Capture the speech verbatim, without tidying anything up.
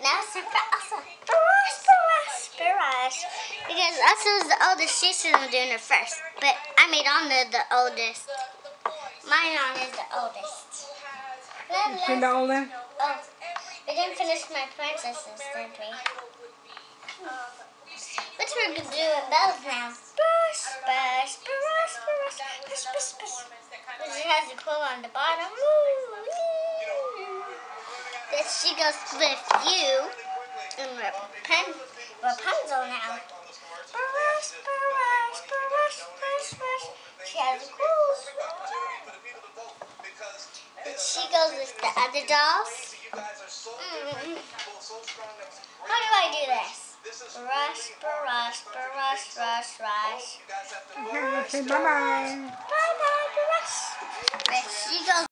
now it's time for Elsa. Brush, brush, brush. Because Elsa was the oldest, she should have doing it first. But I made Anna the oldest. My Anna is the oldest. Is she the oldest? Oh, we didn't finish my princesses, did we? Which we're going to do in bells now. Brush, brush, brush, brush, brush, brush, brush. Which has a quill on the bottom. Then she goes with you and Rapunzel, Rapunzel now. Brush, brush, brush, brush, brush. She has a quill. Then she goes with the other dolls. Mm. How do I do this? Brush, brush, brush, brush, brush. Okay, bye-bye. Bye-bye, brush. Then she goes